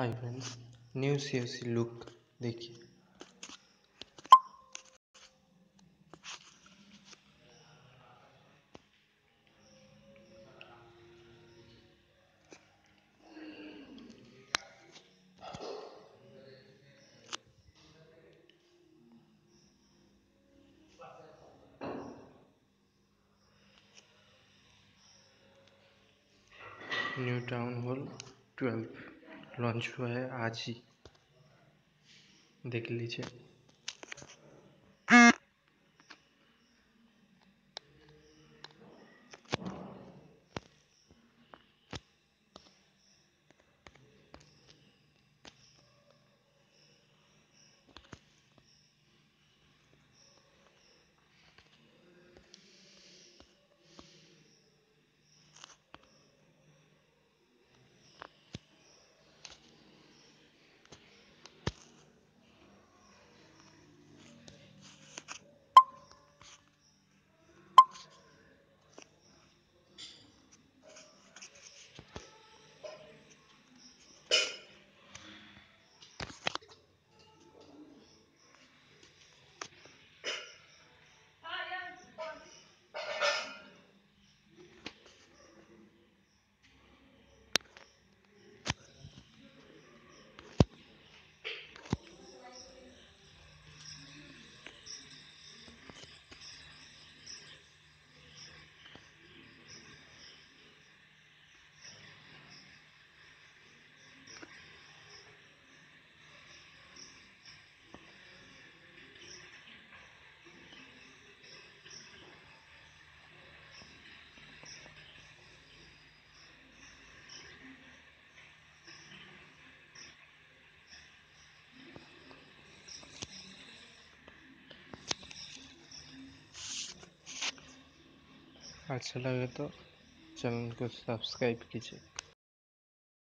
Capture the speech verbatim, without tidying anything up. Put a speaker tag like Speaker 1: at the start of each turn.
Speaker 1: हाय friends, new CSC look देखिए। New town hall twelve launch हुआ है आज ही, देख लीजिए। अच्छा लगे तो चैनल को सब्सक्राइब कीजिए।